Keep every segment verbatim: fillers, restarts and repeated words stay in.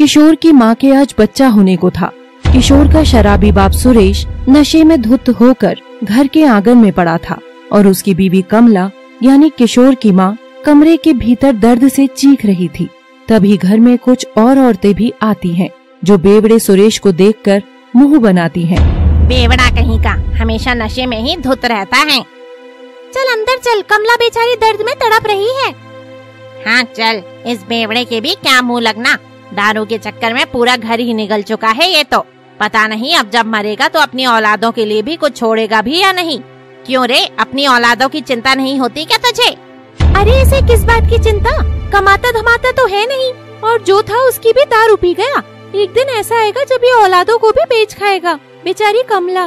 किशोर की माँ के आज बच्चा होने को था। किशोर का शराबी बाप सुरेश नशे में धुत होकर घर के आंगन में पड़ा था और उसकी बीवी कमला यानी किशोर की माँ कमरे के भीतर दर्द से चीख रही थी। तभी घर में कुछ और औरतें भी आती हैं, जो बेवड़े सुरेश को देखकर मुंह बनाती हैं। बेवड़ा कहीं का, हमेशा नशे में ही धुत रहता है। चल अंदर चल, कमला बेचारी दर्द में तड़प रही है। हाँ चल, इस बेवड़े के भी क्या मुंह लगना, दारू के चक्कर में पूरा घर ही निगल चुका है ये तो। पता नहीं अब जब मरेगा तो अपनी औलादों के लिए भी कुछ छोड़ेगा भी या नहीं। क्यों रे, अपनी औलादों की चिंता नहीं होती क्या तुझे? अरे इसे किस बात की चिंता, कमाता धमाता तो है नहीं, और जो था उसकी भी दारू पी गया। एक दिन ऐसा आएगा जब ये औलादों को भी बेच खाएगा, बेचारी कमला।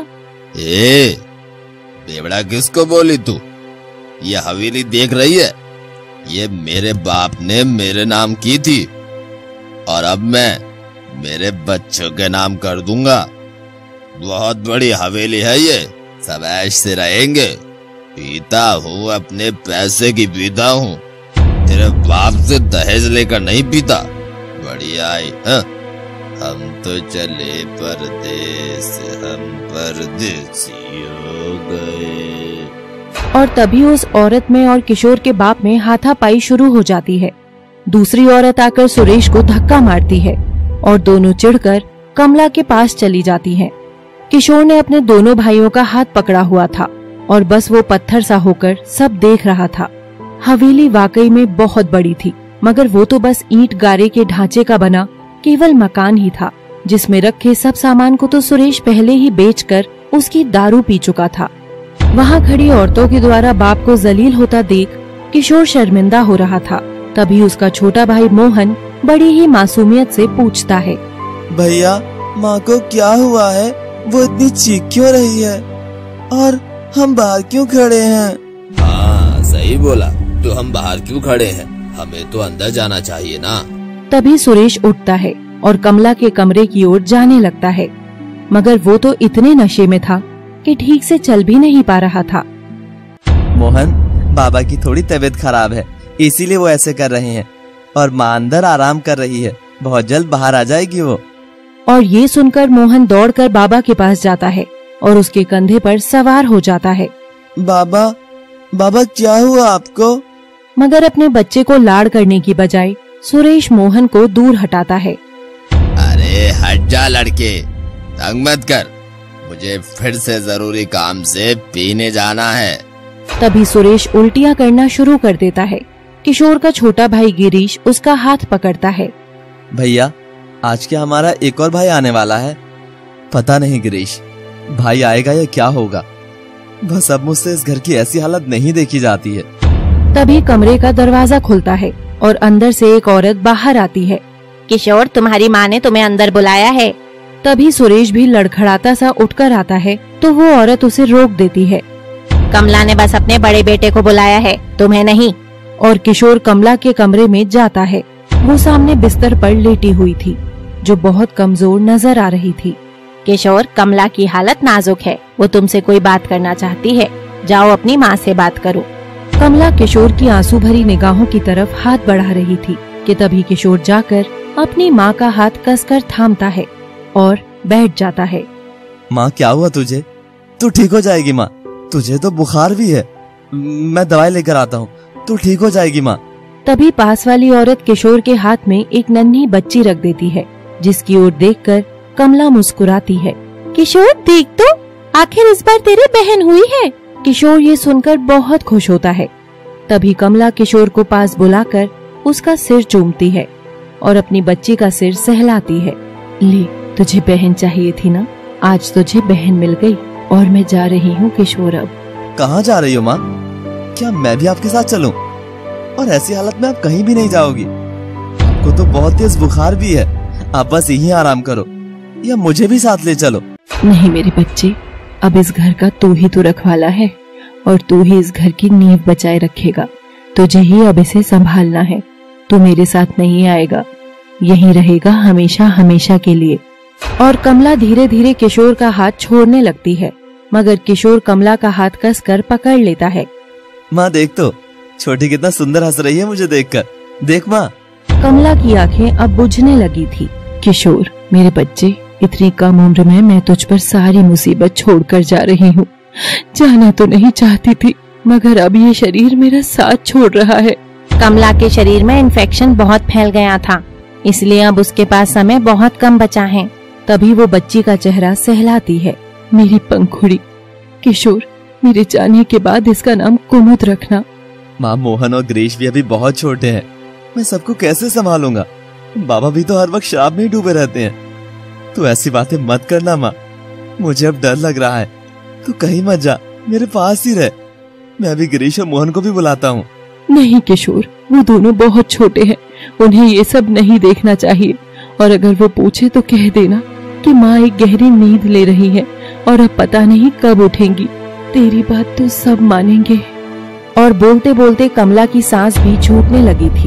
ए, बेवड़ा किसको बोली तू? ये हवेली देख रही है, ये मेरे बाप ने मेरे नाम की थी और अब मैं मेरे बच्चों के नाम कर दूंगा। बहुत बड़ी हवेली है ये, सब ऐश से रहेंगे। पीता हूँ अपने पैसे की पीता हूँ, तेरे बाप से दहेज लेकर नहीं पीता। बढ़िया आई हाँ? हम तो चले परदेस, हम परदेसी हो गए। और तभी उस औरत में और किशोर के बाप में हाथापाई शुरू हो जाती है। दूसरी औरत आकर सुरेश को धक्का मारती है और दोनों चिढ़कर कमला के पास चली जाती हैं। किशोर ने अपने दोनों भाइयों का हाथ पकड़ा हुआ था और बस वो पत्थर सा होकर सब देख रहा था। हवेली वाकई में बहुत बड़ी थी, मगर वो तो बस ईंट गारे के ढांचे का बना केवल मकान ही था, जिसमें रखे सब सामान को तो सुरेश पहले ही बेचकर उसकी दारू पी चुका था। वहाँ खड़ी औरतों के द्वारा बाप को जलील होता देख किशोर शर्मिंदा हो रहा था। तभी उसका छोटा भाई मोहन बड़ी ही मासूमियत से पूछता है, भैया माँ को क्या हुआ है? वो इतनी चीख क्यों रही है और हम बाहर क्यों खड़े हैं? हाँ सही बोला, तो हम बाहर क्यों खड़े हैं? हमें तो अंदर जाना चाहिए ना। तभी सुरेश उठता है और कमला के कमरे की ओर जाने लगता है, मगर वो तो इतने नशे में था कि ठीक से चल भी नहीं पा रहा था। मोहन, बाबा की थोड़ी तबीयत खराब है, इसीलिए वो ऐसे कर रहे हैं, और माँ अंदर आराम कर रही है, बहुत जल्द बाहर आ जाएगी वो। और ये सुनकर मोहन दौड़कर बाबा के पास जाता है और उसके कंधे पर सवार हो जाता है। बाबा, बाबा क्या हुआ आपको? मगर अपने बच्चे को लाड़ करने की बजाय सुरेश मोहन को दूर हटाता है। अरे हट जा लड़के, तंग मत कर, मुझे फिर से जरूरी काम से पीने जाना है। तभी सुरेश उल्टियाँ करना शुरू कर देता है। किशोर का छोटा भाई गिरीश उसका हाथ पकड़ता है। भैया, आज क्या हमारा एक और भाई आने वाला है? पता नहीं गिरीश, भाई आएगा या क्या होगा। बस अब मुझसे इस घर की ऐसी हालत नहीं देखी जाती है। तभी कमरे का दरवाजा खुलता है और अंदर से एक औरत बाहर आती है। किशोर, तुम्हारी माँ ने तुम्हें अंदर बुलाया है। तभी सुरेश भी लड़खड़ाता सा उठकर आता है तो वो औरत उसे रोक देती है। कमला ने बस अपने बड़े बेटे को बुलाया है, तुम्हें नहीं। और किशोर कमला के कमरे में जाता है। वो सामने बिस्तर पर लेटी हुई थी, जो बहुत कमजोर नजर आ रही थी। किशोर, कमला की हालत नाजुक है, वो तुमसे कोई बात करना चाहती है, जाओ अपनी माँ से बात करो। कमला किशोर की आंसू भरी निगाहों की तरफ हाथ बढ़ा रही थी कि तभी किशोर जाकर अपनी माँ का हाथ कसकर थामता है और बैठ जाता है। माँ, क्या हुआ तुझे? तू ठीक हो जाएगी माँ, तुझे तो बुखार भी है, मैं दवाई लेकर आता हूँ, तू ठीक हो जाएगी माँ। तभी पास वाली औरत किशोर के हाथ में एक नन्ही बच्ची रख देती है, जिसकी ओर देखकर कमला मुस्कुराती है। किशोर देख तो, आखिर इस बार तेरी बहन हुई है। किशोर ये सुनकर बहुत खुश होता है। तभी कमला किशोर को पास बुलाकर उसका सिर चूमती है और अपनी बच्ची का सिर सहलाती है। ले, तुझे बहन चाहिए थी ना, आज तुझे बहन मिल गई और मैं जा रही हूँ किशोर। अब कहाँ जा रही हो माँ? क्या मैं भी आपके साथ चलूं? और ऐसी हालत में आप कहीं भी नहीं जाओगी, आपको तो बहुत तेज बुखार भी है, आप बस यहीं आराम करो या मुझे भी साथ ले चलो। नहीं मेरे बच्चे, अब इस घर का तू ही तो रखवाला है और तू ही इस घर की नींव बचाए रखेगा। तुझे ही अब इसे संभालना है। तू मेरे साथ नहीं आएगा, यहीं रहेगा हमेशा हमेशा के लिए। और कमला धीरे धीरे किशोर का हाथ छोड़ने लगती है, मगर किशोर कमला का हाथ कसकर पकड़ लेता है। माँ देख तो, छोटी कितना सुंदर हंस रही है मुझे देखकर, देख माँ। कमला की आंखें अब बुझने लगी थी किशोर, मेरे बच्चे, इतनी कम उम्र में मैं तुझ पर सारी मुसीबत छोड़कर जा रही हूँ। जाना तो नहीं चाहती थी, मगर अब ये शरीर मेरा साथ छोड़ रहा है। कमला के शरीर में इन्फेक्शन बहुत फैल गया था, इसलिए अब उसके पास समय बहुत कम बचा है। तभी वो बच्ची का चेहरा सहलाती है। मेरी पंखुड़ी, किशोर, मेरे जाने के बाद इसका नाम कुमुद रखना। माँ, मोहन और गिरीश भी अभी बहुत छोटे हैं, मैं सबको कैसे संभालूंगा? बाबा भी तो हर वक्त शराब में ही डूबे रहते हैं। तू ऐसी बातें मत करना माँ, मुझे अब डर लग रहा है। तू कहीं मत जा, मेरे पास ही रह। मैं अभी गिरीश और मोहन को भी बुलाता हूँ। नहीं किशोर, वो दोनों बहुत छोटे हैं, उन्हें ये सब नहीं देखना चाहिए। और अगर वो पूछे तो कह देना कि माँ एक गहरी नींद ले रही है और अब पता नहीं कब उठेंगी। तेरी बात तो सब मानेंगे। और बोलते बोलते कमला की सांस भी छूटने लगी थी।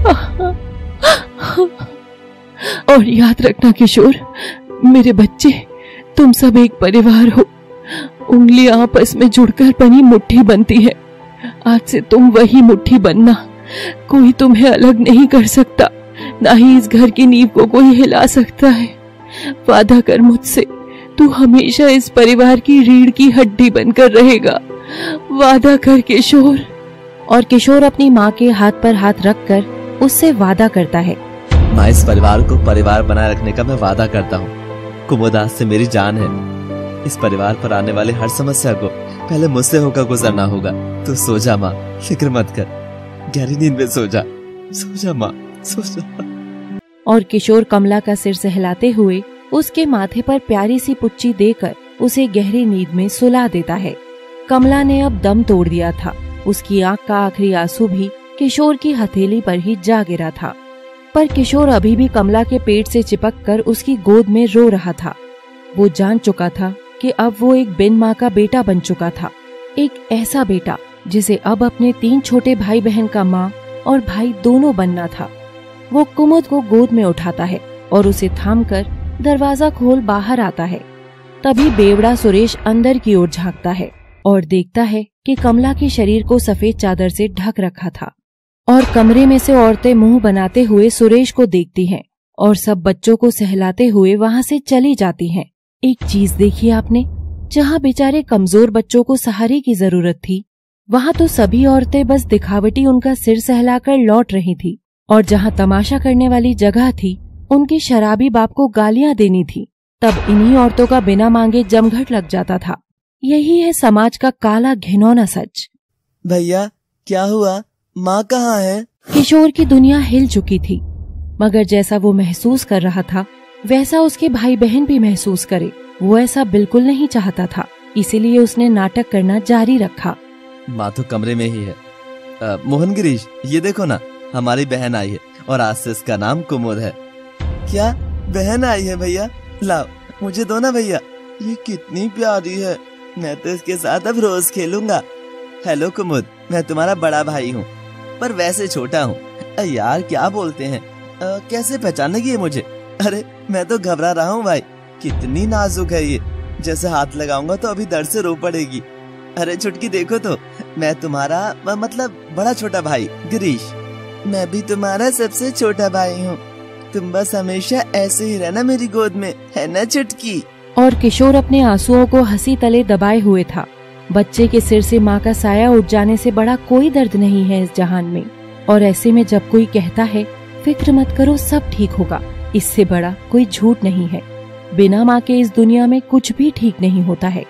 और याद रखना किशोर, मेरे बच्चे, तुम सब एक परिवार हो। उंगलियां आपस में जुड़कर बनी मुट्ठी बनती है। आज से तुम वही मुट्ठी बनना। कोई तुम्हें अलग नहीं कर सकता, ना ही इस घर की नींव को कोई हिला सकता है। वादा कर मुझसे, तू हमेशा इस परिवार की रीढ़ की हड्डी बनकर रहेगा। वादा कर किशोर। और किशोर अपनी माँ के हाथ पर हाथ रखकर उससे वादा करता है। माँ, इस परिवार को परिवार बनाए रखने का मैं वादा करता हूँ। कुमुद आज से मेरी जान है। इस परिवार पर आने वाले हर समस्या को पहले मुझसे होकर गुजरना होगा। तू सो जा माँ, फिक्र मत कर, गहरी नींद में सो जा। सो जा माँ, सो जा। और किशोर कमला का सिर सहलाते हुए उसके माथे पर प्यारी सी पुच्ची देकर उसे गहरी नींद में सुला देता है। कमला ने अब दम तोड़ दिया था। उसकी आंख का आखिरी आंसू भी किशोर की हथेली पर ही जा गिरा था। पर किशोर अभी भी कमला के पेट से चिपक कर उसकी गोद में रो रहा था। वो जान चुका था कि अब वो एक बिन माँ का बेटा बन चुका था। एक ऐसा बेटा जिसे अब अपने तीन छोटे भाई बहन का माँ और भाई दोनों बनना था। वो कुमुद को गोद में उठाता है और उसे थामकर दरवाजा खोल बाहर आता है। तभी बेवड़ा सुरेश अंदर की ओर झांकता है और देखता है कि कमला के शरीर को सफेद चादर से ढक रखा था। और कमरे में से औरतें मुंह बनाते हुए सुरेश को देखती हैं और सब बच्चों को सहलाते हुए वहाँ से चली जाती हैं। एक चीज देखी आपने, जहाँ बेचारे कमजोर बच्चों को सहारे की जरूरत थी, वहाँ तो सभी औरतें बस दिखावटी उनका सिर सहलाकर लौट रही थी। और जहाँ तमाशा करने वाली जगह थी, उनके शराबी बाप को गालियां देनी थी, तब इन्हीं औरतों का बिना मांगे जमघट लग जाता था। यही है समाज का काला घिनौना सच। भैया, क्या हुआ? माँ कहाँ है? किशोर की दुनिया हिल चुकी थी, मगर जैसा वो महसूस कर रहा था वैसा उसके भाई बहन भी महसूस करे। वो ऐसा बिल्कुल नहीं चाहता था, इसीलिए उसने नाटक करना जारी रखा। माँ तो कमरे में ही है। आ, मोहन गिरीश, ये देखो ना, हमारी बहन आई है और आज से इसका नाम कुमुद है। क्या बहन आई है भैया? लाओ मुझे दो ना भैया, ये कितनी प्यारी है। मैं तो इसके साथ अब रोज खेलूंगा। हेलो कुमुद, मैं तुम्हारा बड़ा भाई हूँ, पर वैसे छोटा हूँ। यार क्या बोलते हैं, आ, कैसे पहचानेगी ये मुझे? अरे मैं तो घबरा रहा हूँ भाई, कितनी नाजुक है ये। जैसे हाथ लगाऊंगा तो अभी दर्द से रो पड़ेगी। अरे छुटकी देखो तो, मैं तुम्हारा मतलब बड़ा छोटा भाई गिरीश। मैं भी तुम्हारा सबसे छोटा भाई हूँ। तुम बस हमेशा ऐसे ही रहना मेरी गोद में, है ना छुटकी? और किशोर अपने आंसुओं को हंसी तले दबाए हुए था। बच्चे के सिर से माँ का साया उठ जाने से बड़ा कोई दर्द नहीं है इस जहान में। और ऐसे में जब कोई कहता है फिक्र मत करो सब ठीक होगा, इससे बड़ा कोई झूठ नहीं है। बिना माँ के इस दुनिया में कुछ भी ठीक नहीं होता है।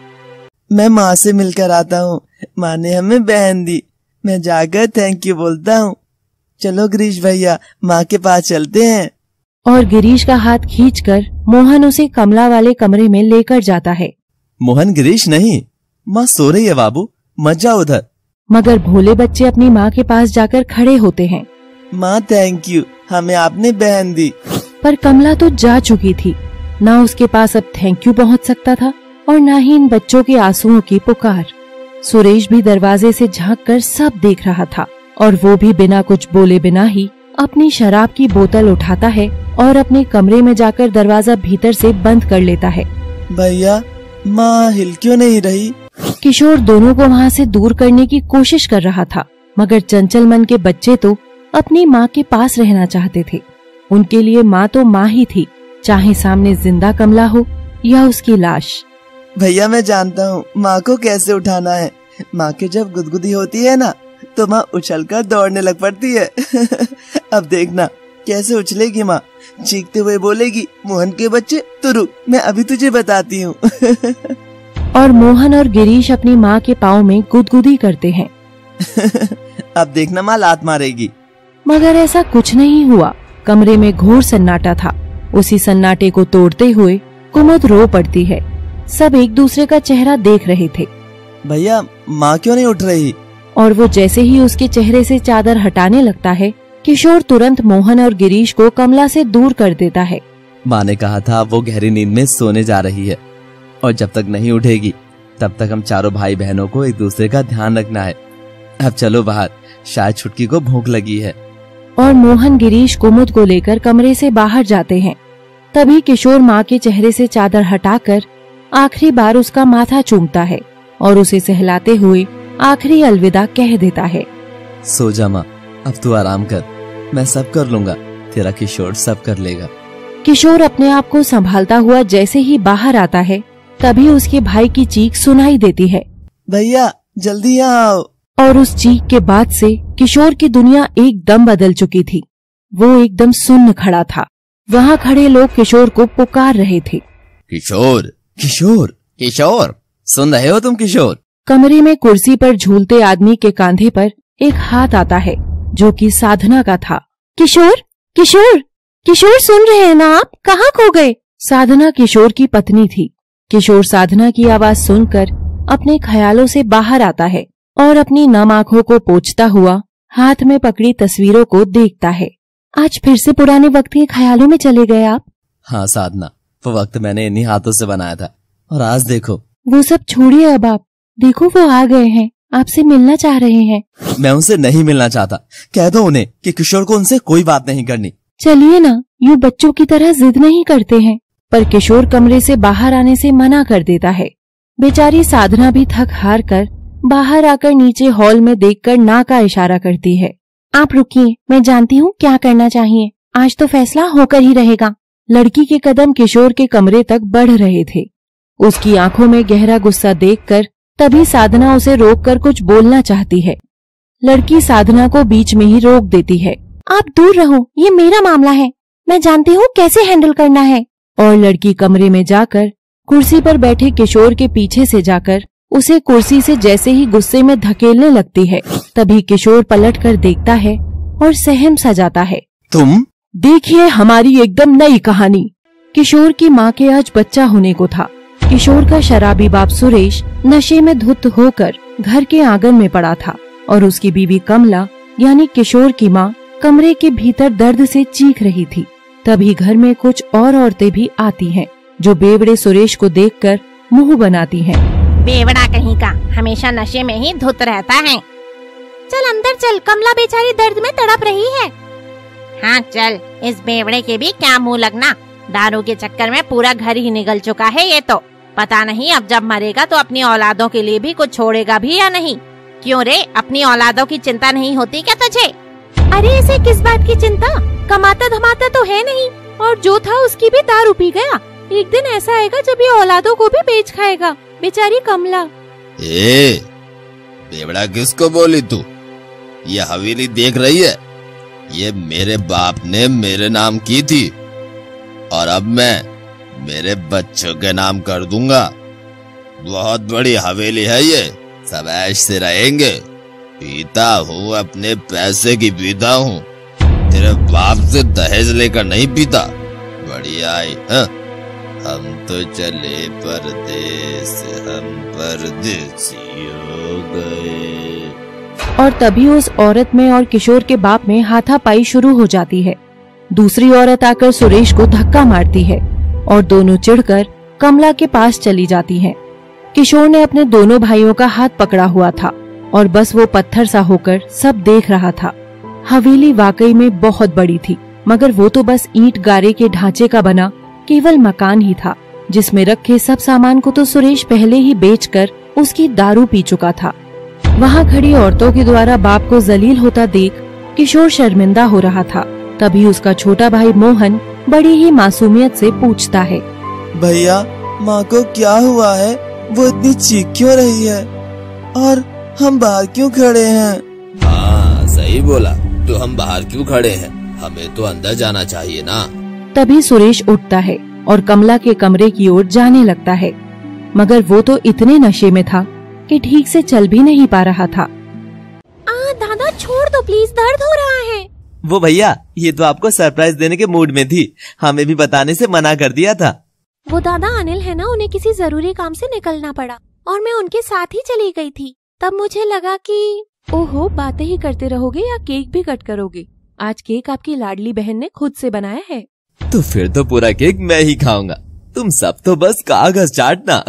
मैं माँ से मिलकर आता हूँ, माँ ने हमें बहन दी। मैं जाकर थैंक यू बोलता हूँ। चलो गिरीश भैया, माँ के पास चलते हैं। और गिरीश का हाथ खींचकर मोहन उसे कमला वाले कमरे में लेकर जाता है। मोहन, गिरीश नहीं, माँ सो रही है बाबू, मत जाओ उधर। मगर भोले बच्चे अपनी माँ के पास जाकर खड़े होते हैं। माँ थैंक यू, हमें आपने बहन दी। पर कमला तो जा चुकी थी, ना उसके पास अब थैंक यू पहुँच सकता था और ना ही इन बच्चों के आंसुओं की पुकार। सुरेश भी दरवाजे से झांककर सब देख रहा था और वो भी बिना कुछ बोले बिना ही अपनी शराब की बोतल उठाता है और अपने कमरे में जाकर दरवाजा भीतर से बंद कर लेता है। भैया, माँ हिल क्यों नहीं रही? किशोर दोनों को वहाँ से दूर करने की कोशिश कर रहा था, मगर चंचल मन के बच्चे तो अपनी माँ के पास रहना चाहते थे। उनके लिए माँ तो माँ ही थी, चाहे सामने जिंदा कमला हो या उसकी लाश। भैया मैं जानता हूँ माँ को कैसे उठाना है। माँ की जब गुदगुदी होती है ना तो माँ उछलकर दौड़ने लग पड़ती है। अब देखना कैसे उछलेगी माँ, चीखते हुए बोलेगी, मोहन के बच्चे तो रुक, मैं अभी तुझे बताती हूँ। और मोहन और गिरीश अपनी माँ के पाँव में गुदगुदी करते हैं। अब देखना माँ लात मारेगी। मगर ऐसा कुछ नहीं हुआ। कमरे में घोर सन्नाटा था। उसी सन्नाटे को तोड़ते हुए कुमुद रो पड़ती है। सब एक दूसरे का चेहरा देख रहे थे। भैया माँ क्यों नहीं उठ रही? और वो जैसे ही उसके चेहरे से चादर हटाने लगता है, किशोर तुरंत मोहन और गिरीश को कमला से दूर कर देता है। माँ ने कहा था वो गहरी नींद में सोने जा रही है और जब तक नहीं उठेगी तब तक हम चारों भाई बहनों को एक दूसरे का ध्यान रखना है। अब चलो बाहर, शायद छुटकी को भूख लगी है। और मोहन गिरीश कुमुद को लेकर कमरे से बाहर जाते हैं। तभी किशोर माँ के चेहरे से चादर हटाकर आखिरी बार उसका माथा चूमता है और उसे सहलाते हुए आखिरी अलविदा कह देता है। सो जा माँ, अब तू आराम कर, मैं सब कर लूंगा, तेरा किशोर सब कर लेगा। किशोर अपने आप को संभालता हुआ जैसे ही बाहर आता है, तभी उसके भाई की चीख सुनाई देती है, भैया जल्दी आओ। और उस चीख के बाद से किशोर की दुनिया एकदम बदल चुकी थी। वो एकदम सुन्न खड़ा था। वहाँ खड़े लोग किशोर को पुकार रहे थे। किशोर किशोर किशोर सुन रहे हो तुम किशोर? कमरे में कुर्सी पर झूलते आदमी के कांधे पर एक हाथ आता है जो कि साधना का था। किशोर किशोर किशोर सुन रहे हैं ना आप? कहाँ खो गए? साधना किशोर की पत्नी थी। किशोर साधना की आवाज सुनकर अपने ख्यालों से बाहर आता है और अपनी नम आंखों को पोंछता हुआ हाथ में पकड़ी तस्वीरों को देखता है। आज फिर से पुराने वक्त के ख्यालों में चले गए आप? हाँ साधना, वो वक्त मैंने इन्हीं हाथों से बनाया था और आज देखो। वो सब छोड़िए अब आप, देखो वो आ गए हैं, आपसे मिलना चाह रहे हैं। मैं उनसे नहीं मिलना चाहता। कह दो उन्हें कि किशोर को उनसे कोई बात नहीं करनी। चलिए ना, यूँ बच्चों की तरह जिद नहीं करते हैं। पर किशोर कमरे से बाहर आने से मना कर देता है। बेचारी साधना भी थक हार कर बाहर आकर नीचे हॉल में देखकर ना का इशारा करती है। आप रुकिए, मैं जानती हूँ क्या करना चाहिए। आज तो फैसला होकर ही रहेगा। लड़की के कदम किशोर के कमरे तक बढ़ रहे थे। उसकी आंखों में गहरा गुस्सा देखकर तभी साधना उसे रोककर कुछ बोलना चाहती है। लड़की साधना को बीच में ही रोक देती है। आप दूर रहो, ये मेरा मामला है, मैं जानती हूँ कैसे हैंडल करना है। और लड़की कमरे में जाकर कुर्सी पर बैठे किशोर के पीछे से जाकर उसे कुर्सी से जैसे ही गुस्से में धकेलने लगती है, तभी किशोर पलटकर देखता है और सहम सा जाता है। तुम? देखिए हमारी एकदम नई कहानी। किशोर की माँ के आज बच्चा होने को था। किशोर का शराबी बाप सुरेश नशे में धुत होकर घर के आंगन में पड़ा था और उसकी बीवी कमला यानी किशोर की माँ कमरे के भीतर दर्द से चीख रही थी। तभी घर में कुछ और औरतें भी आती हैं, जो बेवड़े सुरेश को देखकर मुंह बनाती हैं। बेवड़ा कहीं का, हमेशा नशे में ही धुत रहता है। चल अंदर चल, कमला बेचारी दर्द में तड़प रही है। हाँ चल, इस बेवड़े के भी क्या मुंह लगना। दारू के चक्कर में पूरा घर ही निगल चुका है ये तो। पता नहीं अब जब मरेगा तो अपनी औलादों के लिए भी कुछ छोड़ेगा भी या नहीं। क्यों रे, अपनी औलादों की चिंता नहीं होती क्या तुझे? अरे ऐसे किस बात की चिंता, कमाता धमाता तो है नहीं, और जो था उसकी भी दारू पी गया। एक दिन ऐसा आएगा जब ये औलादों को भी बेच खाएगा, बेचारी कमला। ए, बेवड़ा किसको बोली तू? ये हवेली देख रही है? ये मेरे बाप ने मेरे नाम की थी और अब मैं मेरे बच्चों के नाम कर दूंगा। बहुत बड़ी हवेली है ये, सब ऐश से रहेंगे। पीता हूँ, अपने पैसे की पीता हूँ, तेरे बाप से दहेज लेकर नहीं पीता। बढ़िया आई, हाँ? हम तो चले परदेस, हम परदेसी हो गए। और तभी उस औरत में और किशोर के बाप में हाथापाई शुरू हो जाती है। दूसरी औरत आकर सुरेश को धक्का मारती है और दोनों चिढ़कर कमला के पास चली जाती हैं। किशोर ने अपने दोनों भाइयों का हाथ पकड़ा हुआ था और बस वो पत्थर सा होकर सब देख रहा था। हवेली वाकई में बहुत बड़ी थी, मगर वो तो बस ईंट गारे के ढांचे का बना केवल मकान ही था, जिसमें रखे सब सामान को तो सुरेश पहले ही बेचकर उसकी दारू पी चुका था। वहाँ खड़ी औरतों के द्वारा बाप को जलील होता देख किशोर शर्मिंदा हो रहा था। तभी उसका छोटा भाई मोहन बड़ी ही मासूमियत से पूछता है, भैया माँ को क्या हुआ है? वो इतनी चीख क्यों रही है और हम बाहर क्यों खड़े हैं? हाँ सही बोला, तो हम बाहर क्यों खड़े हैं? हमें तो अंदर जाना चाहिए ना। तभी सुरेश उठता है और कमला के कमरे की ओर जाने लगता है, मगर वो तो इतने नशे में था कि ठीक से चल भी नहीं पा रहा था। आ दादा छोड़ दो प्लीज, दर्द हो रहा है। वो भैया ये तो आपको सरप्राइज देने के मूड में थी, हमें भी बताने से मना कर दिया था। वो दादा अनिल है ना, उन्हें किसी जरूरी काम से निकलना पड़ा और मैं उनके साथ ही चली गई थी। तब मुझे लगा कि ओहो बातें ही करते रहोगे या केक भी कट करोगे? आज केक आपकी लाडली बहन ने खुद से बनाया है। तो फिर तो पूरा केक मैं ही खाऊंगा, तुम सब तो बस कागज चाटना।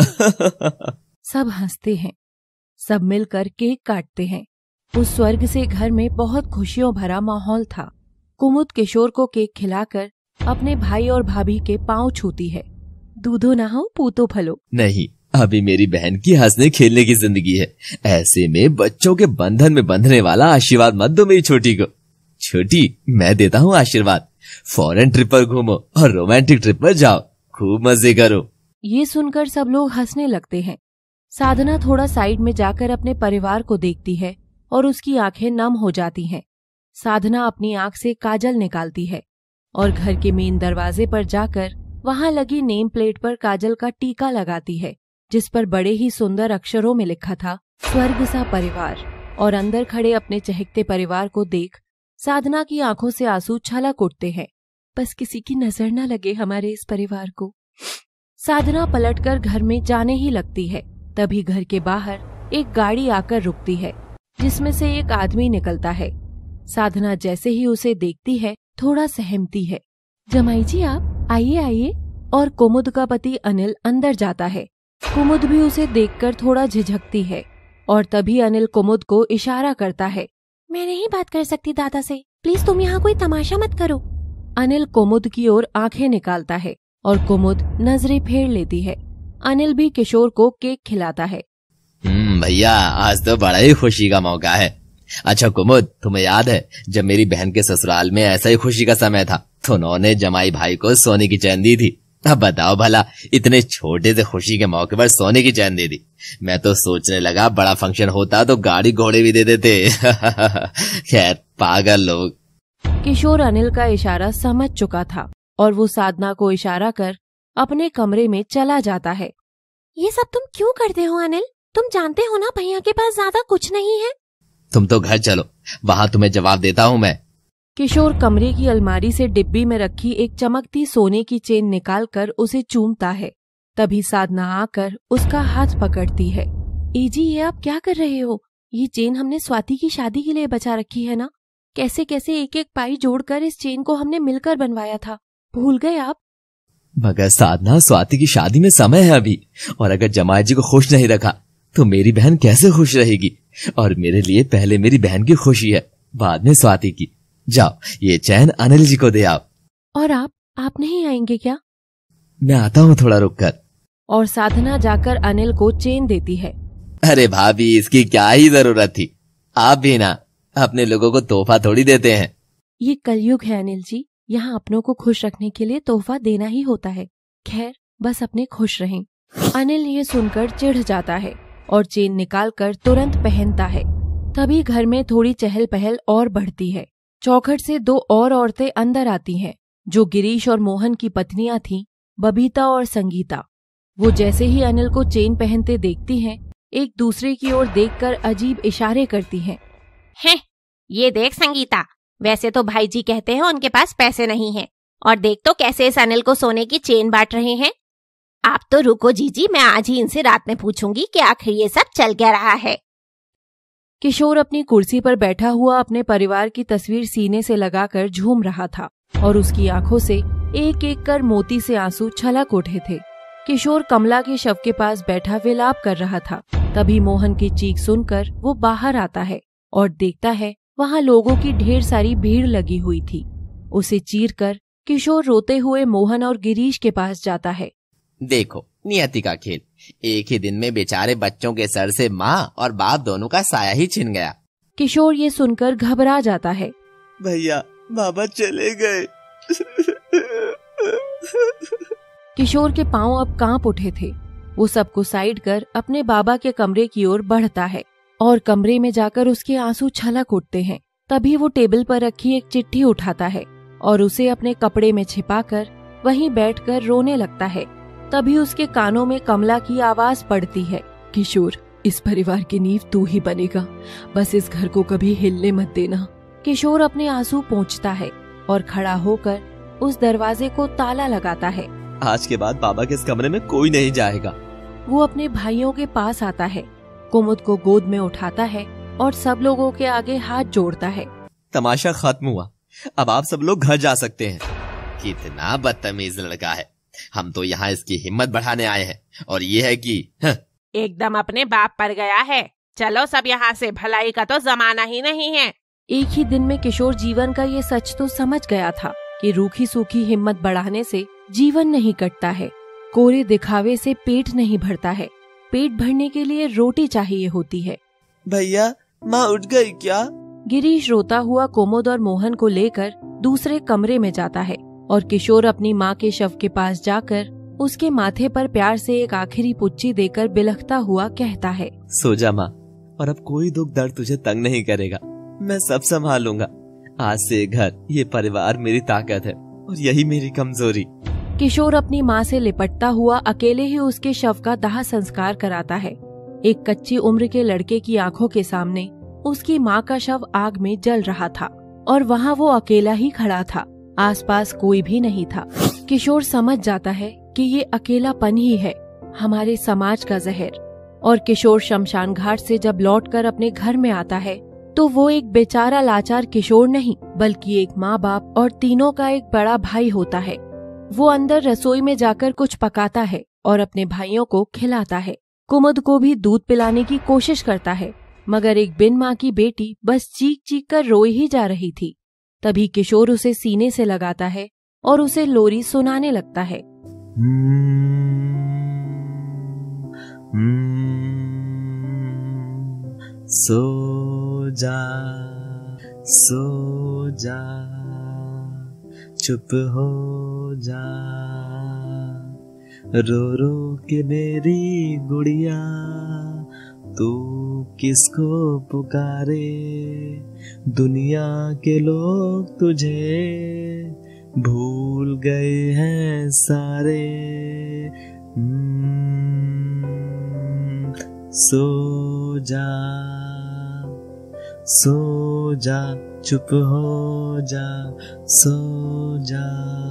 सब हंसते हैं, सब मिलकर केक काटते हैं। उस स्वर्ग से घर में बहुत खुशियों भरा माहौल था। कुमुद किशोर को केक खिलाकर अपने भाई और भाभी के पांव छूती है। दूधो नहाओ पूतो फलो। नहीं, अभी मेरी बहन की हंसने खेलने की जिंदगी है। ऐसे में बच्चों के बंधन में बंधने वाला आशीर्वाद मत दो मेरी छोटी को। छोटी मैं देता हूँ आशीर्वाद, फॉरेन ट्रिप पर घूमो और रोमांटिक ट्रिप पर जाओ, खूब मजे करो। ये सुनकर सब लोग हंसने लगते हैं। साधना थोड़ा साइड में जाकर अपने परिवार को देखती है और उसकी आंखें नम हो जाती हैं। साधना अपनी आंख से काजल निकालती है और घर के मेन दरवाजे पर जाकर वहां लगी नेम प्लेट पर काजल का टीका लगाती है, जिस पर बड़े ही सुंदर अक्षरों में लिखा था स्वर्ग सा परिवार। और अंदर खड़े अपने चहकते परिवार को देख साधना की आंखों से आंसू छलक उठते हैं। बस किसी की नजर न लगे हमारे इस परिवार को। साधना पलटकर घर में जाने ही लगती है। तभी घर के बाहर एक गाड़ी आकर रुकती है, जिसमें से एक आदमी निकलता है। साधना जैसे ही उसे देखती है थोड़ा सहमती है। जमाई जी आप आइए आइए। और कुमुद का पति अनिल अंदर जाता है। कुमुद भी उसे देखकर थोड़ा झिझकती है और तभी अनिल कुमुद को इशारा करता है। मैं नहीं बात कर सकती दादा से, प्लीज तुम यहाँ कोई तमाशा मत करो। अनिल कुमुद की ओर आंखें निकालता है और कुमुद नजरें फेर लेती है। अनिल भी किशोर को केक खिलाता है। हम्म भैया आज तो बड़ा ही खुशी का मौका है। अच्छा कुमुद, तुम्हें याद है जब मेरी बहन के ससुराल में ऐसा ही खुशी का समय था तो उन्होंने जमाई भाई को सोने की चैन दी थी। अब बताओ भला, इतने छोटे से खुशी के मौके पर सोने की चैन दे दी। मैं तो सोचने लगा बड़ा फंक्शन होता तो गाड़ी घोड़े भी दे देते। खैर पागल लोग। किशोर अनिल का इशारा समझ चुका था और वो साधना को इशारा कर अपने कमरे में चला जाता है। ये सब तुम क्यों करते हो अनिल? तुम जानते हो ना भैया के पास ज्यादा कुछ नहीं है। तुम तो घर चलो, वहाँ तुम्हें जवाब देता हूँ मैं। किशोर कमरे की अलमारी से डिब्बी में रखी एक चमकती सोने की चेन निकालकर उसे चूमता है। तभी साधना आकर उसका हाथ पकड़ती है। ए जी ये आप क्या कर रहे हो? ये चेन हमने स्वाति की शादी के लिए बचा रखी है ना? कैसे कैसे एक एक पाई जोड़कर इस चेन को हमने मिलकर बनवाया था, भूल गए आप? मगर साधना, स्वाति की शादी में समय है अभी, और अगर जमाई जी को खुश नहीं रखा तो मेरी बहन कैसे खुश रहेगी? और मेरे लिए पहले मेरी बहन की खुशी है, बाद में स्वाति की। जाओ ये चैन अनिल जी को दे आओ। और आप आप नहीं आएंगे क्या? मैं आता हूँ थोड़ा रुक कर। और साधना जाकर अनिल को चेन देती है। अरे भाभी इसकी क्या ही जरूरत थी, आप भी ना अपने लोगों को तोहफा थोड़ी देते हैं। ये कलयुग है अनिल जी, यहाँ अपनों को खुश रखने के लिए तोहफा देना ही होता है। खैर बस अपने खुश रहें। अनिल ये सुनकर चिढ़ जाता है और चेन निकालकर तुरंत पहनता है। तभी घर में थोड़ी चहल पहल और बढ़ती है। चौखट से दो और औरतें अंदर आती हैं, जो गिरीश और मोहन की पत्नियां थीं, बबीता और संगीता। वो जैसे ही अनिल को चेन पहनते देखती हैं, एक दूसरे की ओर देखकर अजीब इशारे करती हैं। हैं, ये देख संगीता, वैसे तो भाई जी कहते हैं उनके पास पैसे नहीं हैं, और देख तो कैसे इस अनिल को सोने की चेन बांट रहे हैं। आप तो रुको जीजी, मैं आज ही इनसे रात में पूछूंगी कि आखिर ये सब चल क्या रहा है। किशोर अपनी कुर्सी पर बैठा हुआ अपने परिवार की तस्वीर सीने से लगाकर झूम रहा था और उसकी आंखों से एक एक कर मोती से आंसू छलक उठे थे। किशोर कमला के शव के पास बैठा विलाप कर रहा था। तभी मोहन की चीख सुनकर वो बाहर आता है और देखता है वहाँ लोगों की ढेर सारी भीड़ लगी हुई थी। उसे चीरकर किशोर रोते हुए मोहन और गिरीश के पास जाता है। देखो नियति का खेल, एक ही दिन में बेचारे बच्चों के सर से माँ और बाप दोनों का साया ही छिन गया। किशोर ये सुनकर घबरा जाता है। भैया बाबा चले गए। किशोर के पांव अब कांप उठे थे। वो सबको साइड कर अपने बाबा के कमरे की ओर बढ़ता है और कमरे में जाकर उसके आंसू छलक उठते हैं। तभी वो टेबल पर रखी एक चिट्ठी उठाता है और उसे अपने कपड़े में छिपाकर वहीं बैठकर रोने लगता है। तभी उसके कानों में कमला की आवाज पड़ती है, किशोर, इस परिवार की नींव तू ही बनेगा, बस इस घर को कभी हिलने मत देना। किशोर अपने आंसू पोंछता है और खड़ा होकर उस दरवाजे को ताला लगाता है। आज के बाद बाबा के इस कमरे में कोई नहीं जाएगा। वो अपने भाइयों के पास आता है, कुमुद को गोद में उठाता है और सब लोगों के आगे हाथ जोड़ता है। तमाशा खत्म हुआ, अब आप सब लोग घर जा सकते हैं। कितना बदतमीज लड़का है, हम तो यहाँ इसकी हिम्मत बढ़ाने आए हैं और ये है कि एकदम अपने बाप पर गया है। चलो सब यहाँ से, भलाई का तो जमाना ही नहीं है। एक ही दिन में किशोर जीवन का ये सच तो समझ गया था कि रूखी सूखी हिम्मत बढ़ाने से जीवन नहीं कटता है, कोरे दिखावे से पेट नहीं भरता है, पेट भरने के लिए रोटी चाहिए होती है। भैया, माँ उठ गई क्या? गिरीश रोता हुआ कुमुद और मोहन को लेकर दूसरे कमरे में जाता है और किशोर अपनी माँ के शव के पास जाकर उसके माथे पर प्यार से एक आखिरी पुच्ची देकर बिलखता हुआ कहता है, सो जा माँ, और अब कोई दुख दर्द तुझे तंग नहीं करेगा, मैं सब संभालूंगा। आज से घर, ये परिवार मेरी ताकत है और यही मेरी कमजोरी। किशोर अपनी माँ से लिपटता हुआ अकेले ही उसके शव का दाह संस्कार कराता है। एक कच्ची उम्र के लड़के की आंखों के सामने उसकी माँ का शव आग में जल रहा था और वहाँ वो अकेला ही खड़ा था, आसपास कोई भी नहीं था। किशोर समझ जाता है कि ये अकेलापन ही है हमारे समाज का जहर। और किशोर शमशान घाट से जब लौटकर अपने घर में आता है तो वो एक बेचारा लाचार किशोर नहीं, बल्कि एक माँ बाप और तीनों का एक बड़ा भाई होता है। वो अंदर रसोई में जाकर कुछ पकाता है और अपने भाइयों को खिलाता है। कुमुद को भी दूध पिलाने की कोशिश करता है, मगर एक बिन माँ की बेटी बस चीख चीख कर रोई ही जा रही थी। तभी किशोर उसे सीने से लगाता है और उसे लोरी सुनाने लगता है। सो जा, सो जा, चुप हो जा, रो रो के मेरी गुड़िया, तू किसको पुकारे, दुनिया के लोग तुझे भूल गए हैं सारे। सो जा, सो जा, चुप हो जा, सो जा।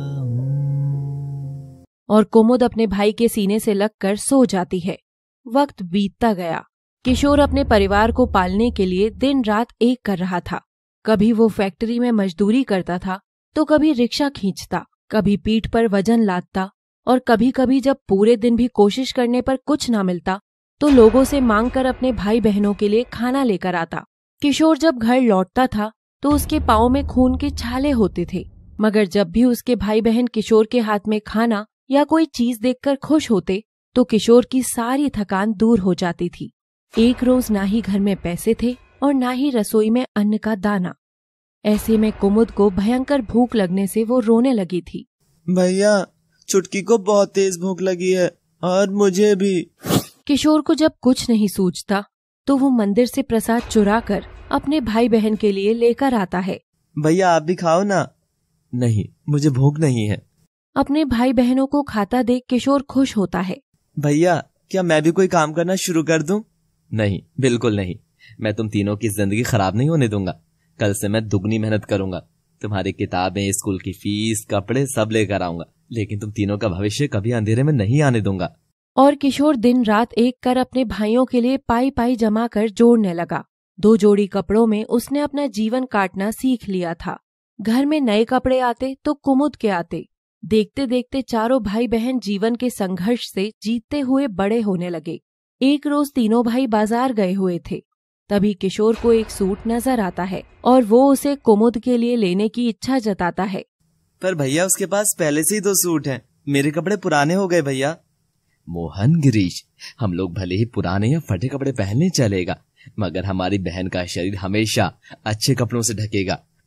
और कुमुद अपने भाई के सीने से लगकर सो जाती है। वक्त बीतता गया। किशोर अपने परिवार को पालने के लिए दिन रात एक कर रहा था। कभी वो फैक्ट्री में मजदूरी करता था तो कभी रिक्शा खींचता, कभी पीठ पर वजन लादता और कभी कभी जब पूरे दिन भी कोशिश करने पर कुछ ना मिलता तो लोगों से मांग कर अपने भाई बहनों के लिए खाना लेकर आता। किशोर जब घर लौटता था तो उसके पाँव में खून के छाले होते थे, मगर जब भी उसके भाई बहन किशोर के हाथ में खाना या कोई चीज देखकर खुश होते तो किशोर की सारी थकान दूर हो जाती थी। एक रोज ना ही घर में पैसे थे और ना ही रसोई में अन्न का दाना। ऐसे में कुमुद को भयंकर भूख लगने से वो रोने लगी थी। भैया, चुटकी को बहुत तेज भूख लगी है और मुझे भी। किशोर को जब कुछ नहीं सूझता तो वो मंदिर से प्रसाद चुरा कर अपने भाई बहन के लिए लेकर आता है। भैया, आप भी खाओ ना। नहीं, मुझे भूख नहीं है। अपने भाई बहनों को खाता देख किशोर खुश होता है। भैया, क्या मैं भी कोई काम करना शुरू कर दूं? नहीं, बिल्कुल नहीं। मैं तुम तीनों की जिंदगी खराब नहीं होने दूंगा। कल से मैं दुगनी मेहनत करूंगा। तुम्हारी किताबें, स्कूल की फीस, कपड़े सब लेकर आऊंगा, लेकिन तुम तीनों का भविष्य कभी अंधेरे में नहीं आने दूंगा। और किशोर दिन रात एक कर अपने भाइयों के लिए पाई पाई जमा कर जोड़ने लगा। दो जोड़ी कपड़ों में उसने अपना जीवन काटना सीख लिया था। घर में नए कपड़े आते तो कुमुद के आते। देखते देखते चारों भाई बहन जीवन के संघर्ष से जीतते हुए बड़े होने लगे। एक रोज तीनों भाई बाजार गए हुए थे। तभी किशोर को एक सूट नजर आता है और वो उसे कुमुद के लिए लेने की इच्छा जताता है। पर भैया, उसके पास पहले से ही दो सूट हैं। मेरे कपड़े पुराने हो गए भैया। मोहन, गिरीश, हम लोग भले ही पुराने या फटे कपड़े पहनने चलेगा, मगर हमारी बहन का शरीर हमेशा अच्छे कपड़ों से ढकेगा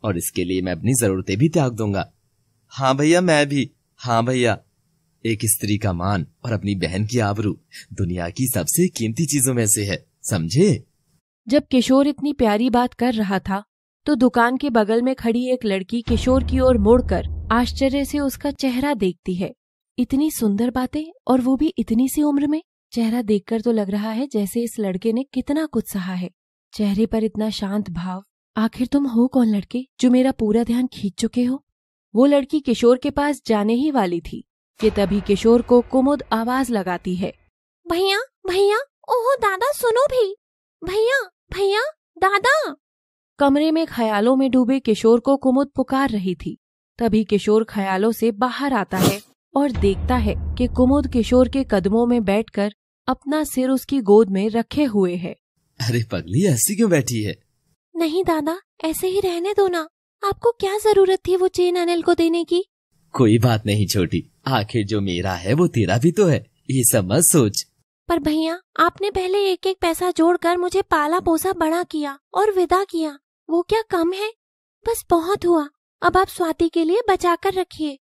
और इसके लिए मैं अपनी जरूरतें भी त्याग दूंगा। हाँ भैया, मैं भी। हाँ भैया, एक स्त्री का मान और अपनी बहन की आबरू दुनिया की सबसे कीमती चीजों में से है, समझे? जब किशोर इतनी प्यारी बात कर रहा था तो दुकान के बगल में खड़ी एक लड़की किशोर की ओर मुड़कर आश्चर्य से उसका चेहरा देखती है। इतनी सुंदर बातें और वो भी इतनी सी उम्र में। चेहरा देखकर तो लग रहा है जैसे इस लड़के ने कितना कुछ सहा है। चेहरे पर इतना शांत भाव। आखिर तुम हो कौन लड़के जो मेरा पूरा ध्यान खींच चुके हो? वो लड़की किशोर के पास जाने ही वाली थी कि तभी किशोर को कुमुद आवाज लगाती है। भैया भैया, ओहो दादा सुनो भी। भैया भैया, दादा। कमरे में ख्यालों में डूबे किशोर को कुमुद पुकार रही थी। तभी किशोर ख्यालों से बाहर आता है और देखता है कि कुमुद किशोर के कदमों में बैठकर अपना सिर उसकी गोद में रखे हुए है। अरे पगली, ऐसी क्यों बैठी है? नहीं दादा, ऐसे ही रहने दो ना। आपको क्या जरूरत थी वो चेन अनिल को देने की? कोई बात नहीं छोटी, आखिर जो मेरा है वो तेरा भी तो है, ये सब मत सोच। पर भैया, आपने पहले एक एक पैसा जोड़कर मुझे पाला पोसा बड़ा किया और विदा किया, वो क्या कम है? बस बहुत हुआ, अब आप स्वाति के लिए बचा कर रखिए।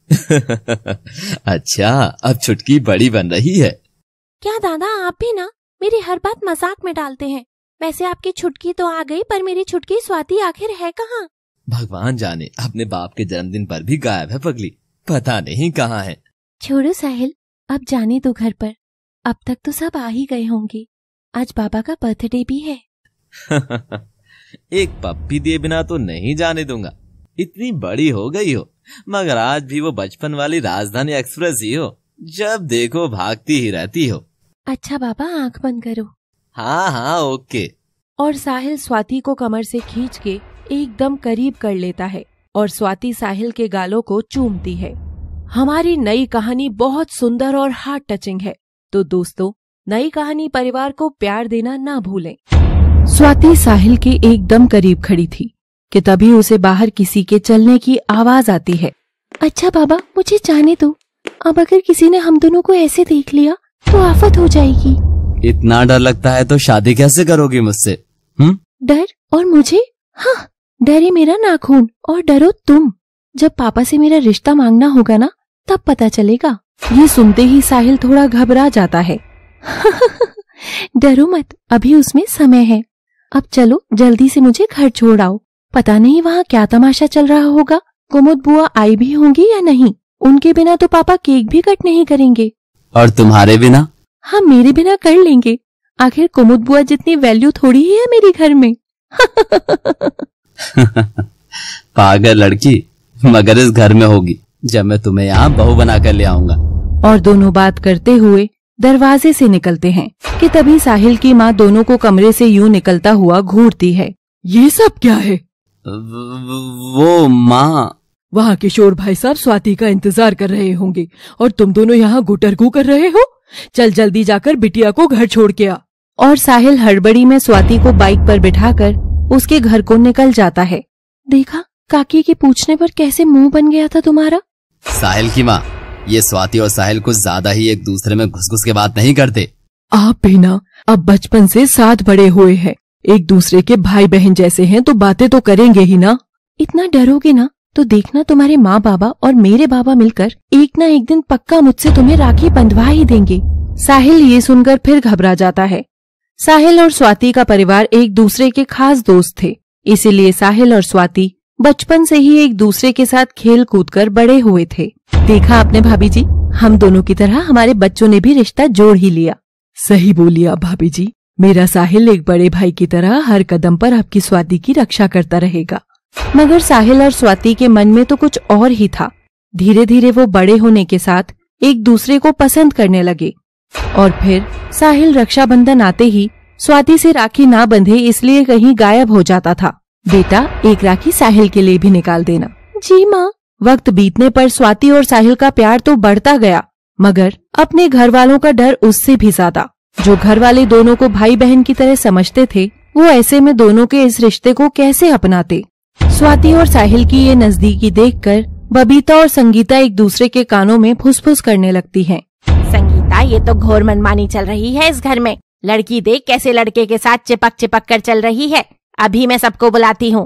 अच्छा, अब छुटकी बड़ी बन रही है क्या दादा? आप भी ना मेरी हर बात मजाक में डालते हैं। वैसे आपकी छुटकी तो आ गई, पर मेरी छुटकी स्वाति आखिर है कहाँ? भगवान जाने, अपने बाप के जन्मदिन पर भी गायब है पगली, पता नहीं कहाँ है। छोड़ो साहिल, अब जाने दो घर पर। अब तक तो सब आ ही गए होंगे। आज बाबा का बर्थडे भी है। एक पप्पी दिए बिना तो नहीं जाने दूंगा। इतनी बड़ी हो गई हो, मगर आज भी वो बचपन वाली राजधानी एक्सप्रेस ही हो, जब देखो भागती ही रहती हो। अच्छा बाबा, आंख बंद करो। हाँ हाँ ओके। और साहिल स्वाति को कमर से खींच के एकदम करीब कर लेता है और स्वाति साहिल के गालों को चूमती है। हमारी नई कहानी बहुत सुंदर और हार्ट टचिंग है, तो दोस्तों नई कहानी परिवार को प्यार देना ना भूलें। स्वाति साहिल के एकदम करीब खड़ी थी कि तभी उसे बाहर किसी के चलने की आवाज आती है। अच्छा बाबा, मुझे जाने दो। अब अगर किसी ने हम दोनों को ऐसे देख लिया तो आफत हो जाएगी। इतना डर लगता है तो शादी कैसे करोगी मुझसे? हम्म? डर? और मुझे? हाँ, डरे मेरा नाखून और डरो तुम। जब पापा से मेरा रिश्ता मांगना होगा ना, तब पता चलेगा। ये सुनते ही साहिल थोड़ा घबरा जाता है। डरो मत, अभी उसमें समय है। अब चलो जल्दी से मुझे घर छोड़ आओ। पता नहीं वहाँ क्या तमाशा चल रहा होगा। कुमुद बुआ आई भी होंगी या नहीं? उनके बिना तो पापा केक भी कट नहीं करेंगे। और तुम्हारे बिना? हाँ, मेरे बिना कर लेंगे। आखिर कुमुद बुआ जितनी वैल्यू थोड़ी ही है मेरे घर में। पागल लड़की, मगर इस घर में होगी जब मैं तुम्हें यहाँ बहू बना कर ले आऊंगा। और दोनों बात करते हुए दरवाजे से निकलते हैं कि तभी साहिल की माँ दोनों को कमरे से यूं निकलता हुआ घूरती है। ये सब क्या है? वो माँ, वहाँ किशोर भाई साहब स्वाति का इंतजार कर रहे होंगे और तुम दोनों यहाँ गुटरगू कर रहे हो। चल जल्दी जाकर बिटिया को घर छोड़ के आ। और साहिल हड़बड़ी में स्वाति को बाइक पर बिठाकर उसके घर को निकल जाता है। देखा, काकी के पूछने पर कैसे मुंह बन गया था तुम्हारा। साहिल की माँ, ये स्वाति और साहिल कुछ ज्यादा ही एक दूसरे में घुस घुस के बात नहीं करते। आप भी ना अब बचपन से साथ बड़े हुए हैं, एक दूसरे के भाई बहन जैसे हैं, तो बातें तो करेंगे ही ना। इतना डरोगे ना तो देखना, तुम्हारे माँ बाबा और मेरे बाबा मिलकर एक ना एक दिन पक्का मुझसे तुम्हें राखी बंधवा ही देंगे। साहिल ये सुनकर फिर घबरा जाता है। साहिल और स्वाति का परिवार एक दूसरे के खास दोस्त थे, इसीलिए साहिल और स्वाति बचपन से ही एक दूसरे के साथ खेल कूद कर बड़े हुए थे। देखा आपने भाभी जी, हम दोनों की तरह हमारे बच्चों ने भी रिश्ता जोड़ ही लिया। सही बोली आप भाभी जी, मेरा साहिल एक बड़े भाई की तरह हर कदम पर आपकी स्वाति की रक्षा करता रहेगा। मगर साहिल और स्वाति के मन में तो कुछ और ही था। धीरे धीरे वो बड़े होने के साथ एक दूसरे को पसंद करने लगे और फिर साहिल रक्षाबंधन आते ही स्वाति से राखी ना बंधे इसलिए कहीं गायब हो जाता था। बेटा, एक राखी साहिल के लिए भी निकाल देना। जी माँ। वक्त बीतने पर स्वाति और साहिल का प्यार तो बढ़ता गया, मगर अपने घर वालों का डर उससे भी ज्यादा। जो घर वाले दोनों को भाई बहन की तरह समझते थे, वो ऐसे में दोनों के इस रिश्ते को कैसे अपनाते। स्वाति और साहिल की ये नजदीकी देखकर बबीता और संगीता एक दूसरे के कानों में फुसफुस करने लगती हैं। संगीता, ये तो घोर मनमानी चल रही है इस घर में। लड़की देख कैसे लड़के के साथ चिपक चिपक कर चल रही है। अभी मैं सबको बुलाती हूँ।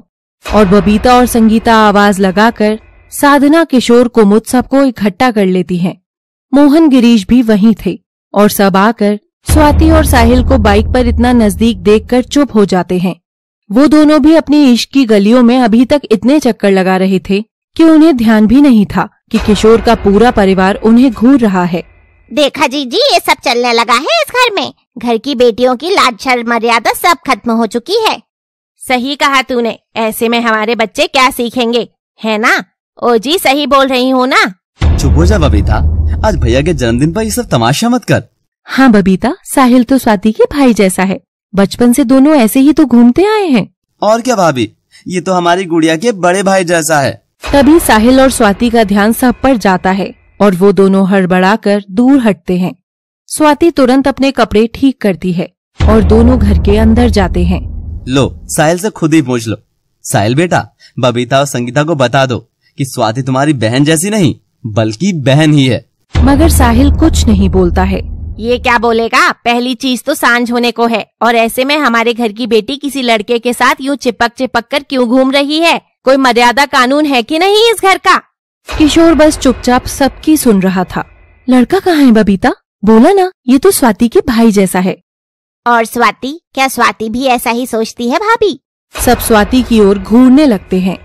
और बबीता और संगीता आवाज लगाकर साधना, किशोर, कुमुद सबको इकट्ठा कर लेती हैं। मोहन, गिरीश भी वहीं थे और सब आकर स्वाति और साहिल को बाइक पर इतना नजदीक देखकर चुप हो जाते हैं। वो दोनों भी अपनी इश्क की गलियों में अभी तक इतने चक्कर लगा रहे थे कि उन्हें ध्यान भी नहीं था कि किशोर का पूरा परिवार उन्हें घूर रहा है। देखा जीजी, ये सब चलने लगा है इस घर में। घर की बेटियों की लाज शर्म मर्यादा सब खत्म हो चुकी है। सही कहा तूने, ऐसे में हमारे बच्चे क्या सीखेंगे, है ना? ओ जी, सही बोल रही हूँ ना? चुप हो जा बबीता, आज भैया के जन्मदिन पर ये सब तमाशा मत कर। हाँ बबीता, साहिल तो स्वाति के भाई जैसा है। बचपन से दोनों ऐसे ही तो घूमते आए हैं। और क्या भाभी, ये तो हमारी गुड़िया के बड़े भाई जैसा है। तभी साहिल और स्वाति का ध्यान सब पर जाता है और वो दोनों हड़बड़ाकर दूर हटते हैं। स्वाति तुरंत अपने कपड़े ठीक करती है और दोनों घर के अंदर जाते हैं। लो, साहिल से खुद ही पूछ लो। साहिल बेटा, बबीता और संगीता को बता दो कि स्वाति तुम्हारी बहन जैसी नहीं बल्कि बहन ही है। मगर साहिल कुछ नहीं बोलता है। ये क्या बोलेगा? पहली चीज तो सांझ होने को है और ऐसे में हमारे घर की बेटी किसी लड़के के साथ यूँ चिपक चिपक कर क्यों घूम रही है? कोई मर्यादा कानून है कि नहीं इस घर का? किशोर बस चुपचाप सबकी सुन रहा था। लड़का कहाँ है बबीता? बोला ना, ये तो स्वाति के भाई जैसा है। और स्वाति, क्या स्वाति भी ऐसा ही सोचती है भाभी? सब स्वाति की ओर घूरने लगते हैं।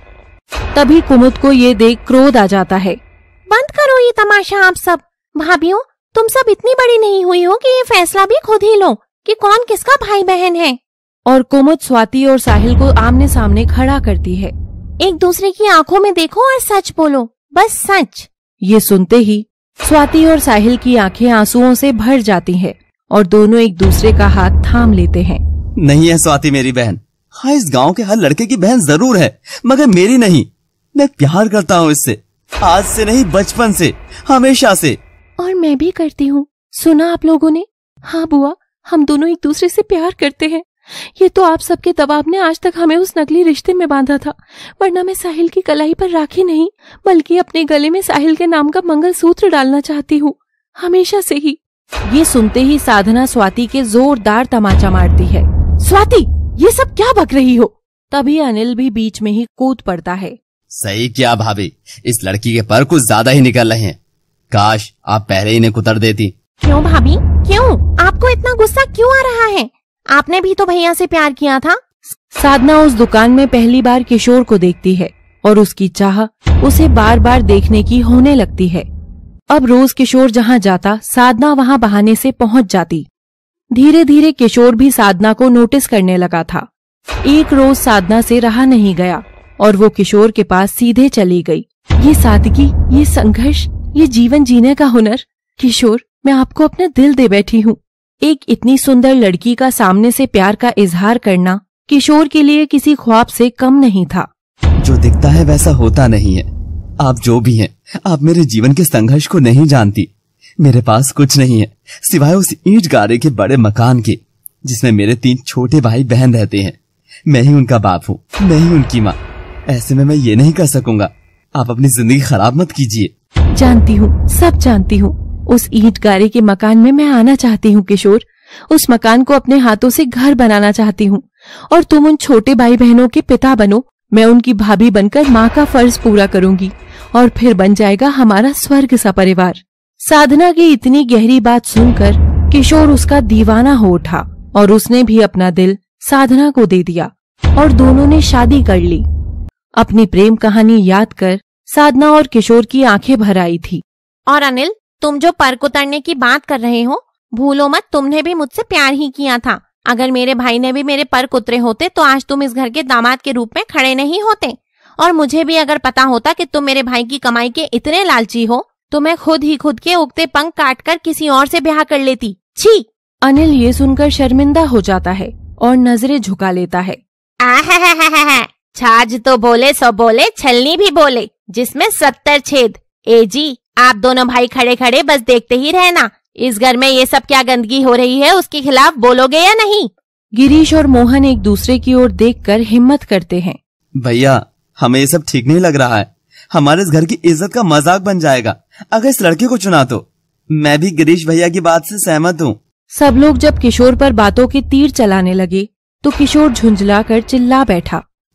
तभी कुमुद को ये देख क्रोध आ जाता है। बंद करो ये तमाशा आप सब। भाभियों, तुम सब इतनी बड़ी नहीं हुई हो कि ये फैसला भी खुद ही लो कि कौन किसका भाई बहन है। और कुमुद स्वाति और साहिल को आमने सामने खड़ा करती है। एक दूसरे की आंखों में देखो और सच बोलो, बस सच। ये सुनते ही स्वाति और साहिल की आंखें आंसुओं से भर जाती हैं और दोनों एक दूसरे का हाथ थाम लेते हैं। नहीं है स्वाति मेरी बहन। हाँ, इस गांव के हर लड़के की बहन जरूर है, मगर मेरी नहीं। मैं प्यार करता हूँ इससे, आज से नहीं बचपन से, हमेशा से। और मैं भी करती हूँ। सुना आप लोगों ने? हाँ बुआ, हम दोनों एक दूसरे से प्यार करते हैं। ये तो आप सबके दबाव ने आज तक हमें उस नकली रिश्ते में बांधा था, वरना मैं साहिल की कलाई पर राखी नहीं बल्कि अपने गले में साहिल के नाम का मंगलसूत्र डालना चाहती हूँ, हमेशा से ही। ये सुनते ही साधना स्वाति के जोरदार तमाचा मारती है। स्वाति, ये सब क्या बक रही हो? तभी अनिल भी बीच में ही कूद पड़ता है। सही क्या भाभी, इस लड़की के पर कुछ ज्यादा ही निकल रहे हैं। काश आप पहले इन्हें कुतर देती। क्यों भाभी, क्यों? आपको इतना गुस्सा क्यों आ रहा है? आपने भी तो भैया से प्यार किया था। साधना उस दुकान में पहली बार किशोर को देखती है और उसकी चाह उसे बार बार देखने की होने लगती है। अब रोज किशोर जहाँ जाता, साधना वहाँ बहाने से पहुँच जाती। धीरे धीरे किशोर भी साधना को नोटिस करने लगा था। एक रोज साधना से रहा नहीं गया और वो किशोर के पास सीधे चली गई। ये सादगी, ये संघर्ष, ये जीवन जीने का हुनर। किशोर, मैं आपको अपना दिल दे बैठी हूँ। एक इतनी सुंदर लड़की का सामने से प्यार का इजहार करना किशोर के लिए किसी ख्वाब से कम नहीं था। जो दिखता है वैसा होता नहीं है। आप जो भी हैं, आप मेरे जीवन के संघर्ष को नहीं जानती। मेरे पास कुछ नहीं है सिवाय उस ईंट गारे के बड़े मकान के, जिसमें मेरे तीन छोटे भाई बहन रहते हैं। मैं ही उनका बाप हूँ, मैं ही उनकी माँ। ऐसे में मैं ये नहीं कर सकूंगा। आप अपनी जिंदगी खराब मत कीजिए। जानती हूँ, सब जानती हूँ। उस ईंट गारे के मकान में मैं आना चाहती हूँ किशोर। उस मकान को अपने हाथों से घर बनाना चाहती हूँ और तुम उन छोटे भाई बहनों के पिता बनो। मैं उनकी भाभी बनकर माँ का फर्ज पूरा करूंगी और फिर बन जाएगा हमारा स्वर्ग सा परिवार। साधना की इतनी गहरी बात सुनकर किशोर उसका दीवाना हो उठा और उसने भी अपना दिल साधना को दे दिया और दोनों ने शादी कर ली। अपनी प्रेम कहानी याद कर साधना और किशोर की आंखें भर आई थी। और अनिल, तुम जो पर कुतरने की बात कर रहे हो, भूलो मत, तुमने भी मुझसे प्यार ही किया था। अगर मेरे भाई ने भी मेरे पर कुतरे होते तो आज तुम इस घर के दामाद के रूप में खड़े नहीं होते। और मुझे भी अगर पता होता कि तुम मेरे भाई की कमाई के इतने लालची हो तो मैं खुद ही खुद के उगते पंख काट कर किसी और से ब्याह कर लेती। छी! अनिल ये सुनकर शर्मिंदा हो जाता है और नजरें झुका लेता है। आहाहाहाहा, छाछ तो बोले सो बोले, छलनी भी बोले, जिसमें सत्तर छेद। ए जी, आप दोनों भाई खड़े खड़े बस देखते ही रहना। इस घर में ये सब क्या गंदगी हो रही है, उसके खिलाफ बोलोगे या नहीं? गिरीश और मोहन एक दूसरे की ओर देखकर हिम्मत करते हैं। भैया, हमें ये सब ठीक नहीं लग रहा है। हमारे इस घर की इज्जत का मजाक बन जाएगा अगर इस लड़के को चुना तो। मैं भी गिरीश भैया की बात से सहमत हूँ। सब लोग जब किशोर पर बातों के तीर चलाने लगे तो किशोर झुंझला कर चिल्ला बैठा।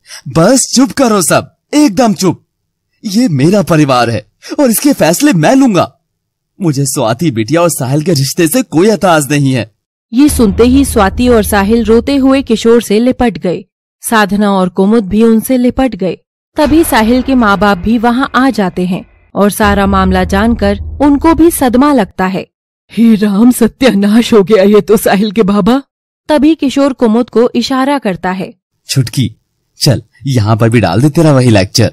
बस चुप करो सब, एकदम चुप। ये मेरा परिवार है और इसके फैसले मैं लूंगा। मुझे स्वाति बिटिया और साहिल के रिश्ते से कोई एतराज नहीं है। ये सुनते ही स्वाति और साहिल रोते हुए किशोर से लिपट गए। साधना और कुमुद भी उनसे लिपट गए। तभी साहिल के माँ बाप भी वहाँ आ जाते हैं और सारा मामला जानकर उनको भी सदमा लगता है। हे राम, सत्यानाश हो गया ये तो साहिल के बाबा। तभी किशोर कुमुद को इशारा करता है। छुटकी, चल यहाँ पर भी डाल दे तेरा वही लेक्चर।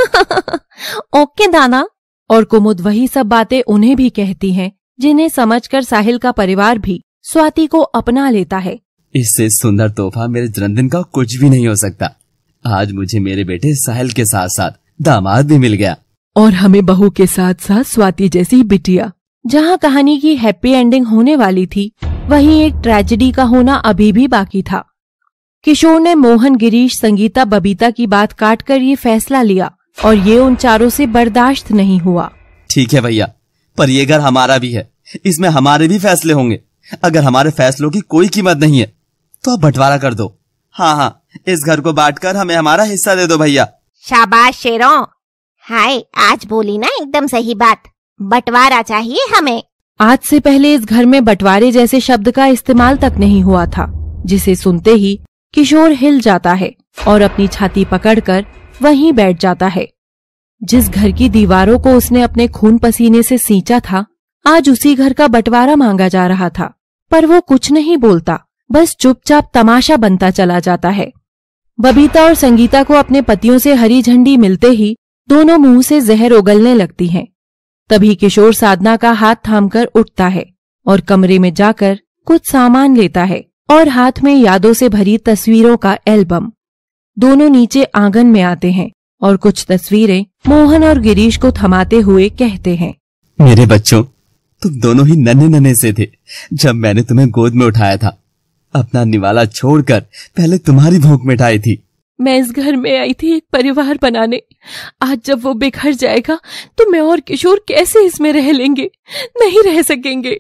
ओके दादा। और कुमुद वही सब बातें उन्हें भी कहती हैं, जिन्हें समझकर साहिल का परिवार भी स्वाति को अपना लेता है। इससे सुंदर तोहफा मेरे जन्मदिन का कुछ भी नहीं हो सकता। आज मुझे मेरे बेटे साहिल के साथ साथ दामाद भी मिल गया, और हमें बहू के साथ साथ स्वाति जैसी बिटिया। जहाँ कहानी की हैप्पी एंडिंग होने वाली थी, वहीं एक ट्रेजेडी का होना अभी भी बाकी था। किशोर ने मोहन, गिरीश, संगीता, बबीता की बात काट कर ये फैसला लिया और ये उन चारों से बर्दाश्त नहीं हुआ। ठीक है भैया, पर ये घर हमारा भी है, इसमें हमारे भी फैसले होंगे। अगर हमारे फैसलों की कोई कीमत नहीं है तो आप बंटवारा कर दो। हाँ हाँ, इस घर को बांटकर हमें हमारा हिस्सा दे दो भैया। शाबाश शेरों। हाय, आज बोली ना एकदम सही बात। बंटवारा चाहिए हमें। आज से पहले इस घर में बंटवारे जैसे शब्द का इस्तेमाल तक नहीं हुआ था, जिसे सुनते ही किशोर हिल जाता है और अपनी छाती पकड़कर वहीं बैठ जाता है। जिस घर की दीवारों को उसने अपने खून पसीने से सींचा था, आज उसी घर का बंटवारा मांगा जा रहा था। पर वो कुछ नहीं बोलता, बस चुपचाप तमाशा बनता चला जाता है। बबीता और संगीता को अपने पतियों से हरी झंडी मिलते ही दोनों मुंह से जहर उगलने लगती हैं। तभी किशोर साधना का हाथ थामकर उठता है और कमरे में जाकर कुछ सामान लेता है और हाथ में यादों से भरी तस्वीरों का एल्बम। दोनों नीचे आंगन में आते हैं और कुछ तस्वीरें मोहन और गिरीश को थमाते हुए कहते हैं, मेरे बच्चों, तुम दोनों ही नन्हे नन्हे से थे जब मैंने तुम्हें गोद में उठाया था। अपना निवाला छोड़कर पहले तुम्हारी भूख मिटाई थी। मैं इस घर में आई थी एक परिवार बनाने। आज जब वो बिखर जाएगा तो मैं और किशोर कैसे इसमें रह लेंगे? नहीं रह सकेंगे।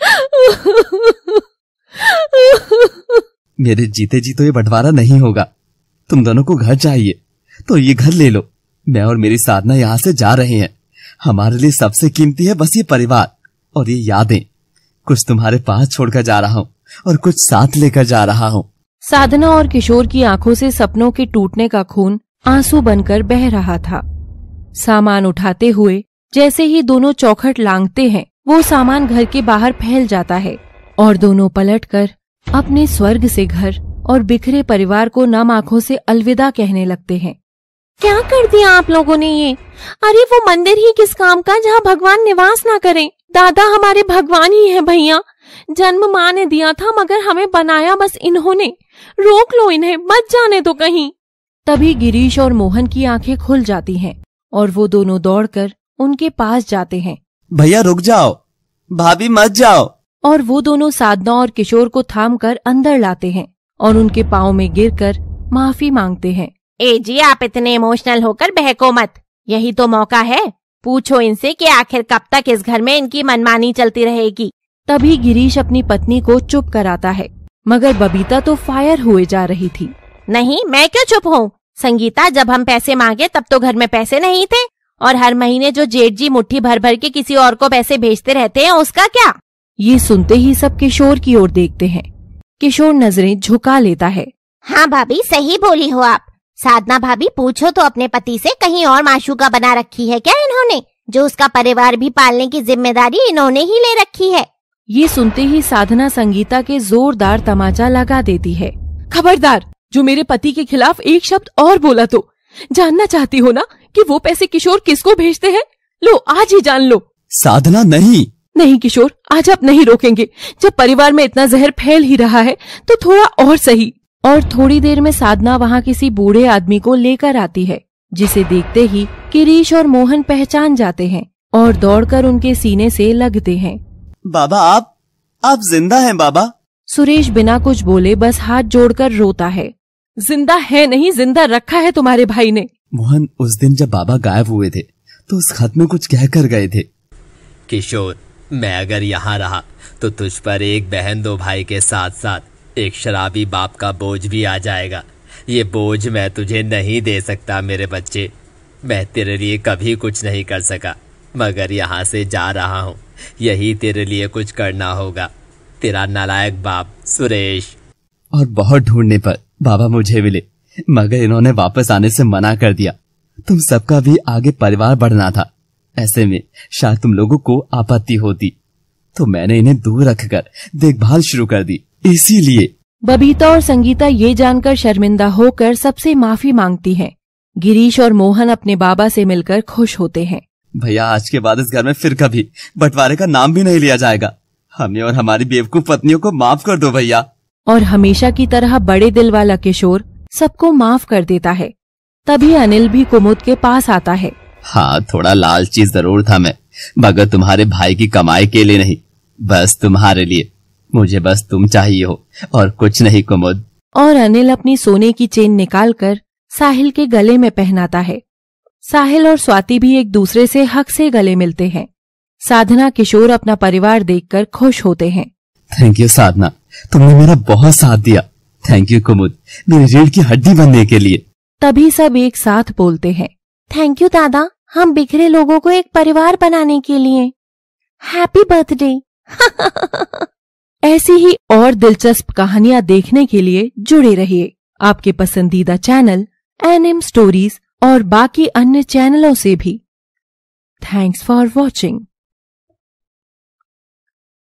मेरे जीते जी तो ये बंटवारा नहीं होगा। तुम दोनों को घर चाहिए तो ये घर ले लो। मैं और मेरी साधना यहाँ से जा रहे हैं। हमारे लिए सबसे कीमती है बस ये परिवार और ये यादें। कुछ तुम्हारे पास छोड़कर जा रहा हूँ और कुछ साथ लेकर जा रहा हूँ। साधना और किशोर की आंखों से सपनों के टूटने का खून आंसू बनकर बह रहा था। सामान उठाते हुए जैसे ही दोनों चौखट लांघते हैं, वो सामान घर के बाहर फैल जाता है और दोनों पलटकर अपने स्वर्ग से घर और बिखरे परिवार को नम आंखों से अलविदा कहने लगते हैं। क्या कर दिया आप लोगों ने ये? अरे वो मंदिर ही किस काम का जहाँ भगवान निवास ना करें। दादा हमारे भगवान ही है भैया। जन्म माँ ने दिया था मगर हमें बनाया बस इन्होंने। रोक लो इन्हें, मत जाने दो कहीं। तभी गिरीश और मोहन की आंखें खुल जाती हैं और वो दोनों दौड़कर उनके पास जाते हैं। भैया रुक जाओ, भाभी मत जाओ। और वो दोनों साधना और किशोर को थामकर अंदर लाते हैं और उनके पाँव में गिरकर माफी मांगते हैं। ए जी, आप इतने इमोशनल होकर बहको मत। यही तो मौका है। पूछो इनसे कि आखिर कब तक इस घर में इनकी मनमानी चलती रहेगी। तभी गिरीश अपनी पत्नी को चुप कराता है, मगर बबीता तो फायर हुए जा रही थी। नहीं, मैं क्यों चुप हूँ? संगीता, जब हम पैसे मांगे तब तो घर में पैसे नहीं थे, और हर महीने जो जेठ जी मुट्ठी भर भर के किसी और को पैसे भेजते रहते हैं, उसका क्या? ये सुनते ही सब किशोर की ओर देखते हैं। किशोर नजरें झुका लेता है। हाँ भाभी, सही बोली हो आप। साधना भाभी, पूछो तो अपने पति से, कहीं और माशूका बना रखी है क्या इन्होंने, जो उसका परिवार भी पालने की जिम्मेदारी इन्होंने ही ले रखी है। ये सुनते ही साधना संगीता के जोरदार तमाचा लगा देती है। खबरदार, जो मेरे पति के खिलाफ एक शब्द और बोला तो जानना चाहती हो ना कि वो पैसे किशोर किसको भेजते हैं? लो, आज ही जान लो। साधना नहीं नहीं किशोर, आज आप नहीं रोकेंगे। जब परिवार में इतना जहर फैल ही रहा है तो थोड़ा और सही। और थोड़ी देर में साधना वहाँ किसी बूढ़े आदमी को लेकर आती है, जिसे देखते ही गिरीश और मोहन पहचान जाते हैं और दौड़कर उनके सीने से लगते हैं। बाबा, आप आप जिंदा हैं बाबा? सुरेश बिना कुछ बोले बस हाथ जोड़कर रोता है। जिंदा है नहीं, जिंदा रखा है तुम्हारे भाई ने। मोहन, उस दिन जब बाबा गायब हुए थे तो उस खत में कुछ कह कर गए थे। किशोर, मैं अगर यहाँ रहा तो तुझ पर एक बहन दो भाई के साथ साथ एक शराबी बाप का बोझ भी आ जाएगा। ये बोझ मैं तुझे नहीं दे सकता मेरे बच्चे। मैं तेरे लिए कभी कुछ नहीं कर सका, मगर यहाँ से जा रहा हूँ, यही तेरे लिए कुछ करना होगा। तेरा नालायक बाप सुरेश। और बहुत ढूंढने पर बाबा मुझे मिले, मगर इन्होंने वापस आने से मना कर दिया। तुम सबका भी आगे परिवार बढ़ना था, ऐसे में शायद तुम लोगों को आपत्ति होती, तो मैंने इन्हें दूर रखकर देखभाल शुरू कर दी। इसीलिए बबीता और संगीता ये जानकर शर्मिंदा होकर सबसे माफी मांगती हैं। गिरीश और मोहन अपने बाबा से मिलकर खुश होते हैं। भैया, आज के बाद इस घर में फिर कभी बंटवारे का नाम भी नहीं लिया जाएगा। हमें और हमारी बेवकूफ पत्नियों को माफ कर दो भैया। और हमेशा की तरह बड़े दिल वाला किशोर सबको माफ कर देता है। तभी अनिल भी कुमुद के पास आता है। हाँ, थोड़ा लालची जरूर था मैं, मगर तुम्हारे भाई की कमाई के लिए नहीं, बस तुम्हारे लिए। मुझे बस तुम चाहिए हो और कुछ नहीं कुमुद। और अनिल अपनी सोने की चेन निकालकर साहिल के गले में पहनाता है। साहिल और स्वाति भी एक दूसरे से हक से गले मिलते हैं। साधना किशोर अपना परिवार देखकर खुश होते हैं। थैंक यू साधना, तुमने मेरा बहुत साथ दिया। थैंक यू कुमुद, मेरी रीढ़ की हड्डी बनने के लिए। तभी सब एक साथ बोलते हैं, थैंक यू दादा, हम बिखरे लोगों को एक परिवार बनाने के लिए। Happy birthday. ऐसी ही और दिलचस्प कहानियां देखने के लिए जुड़े रहिए आपके पसंदीदा चैनल एनएम स्टोरीज और बाकी अन्य चैनलों से भी। Thanks for watching.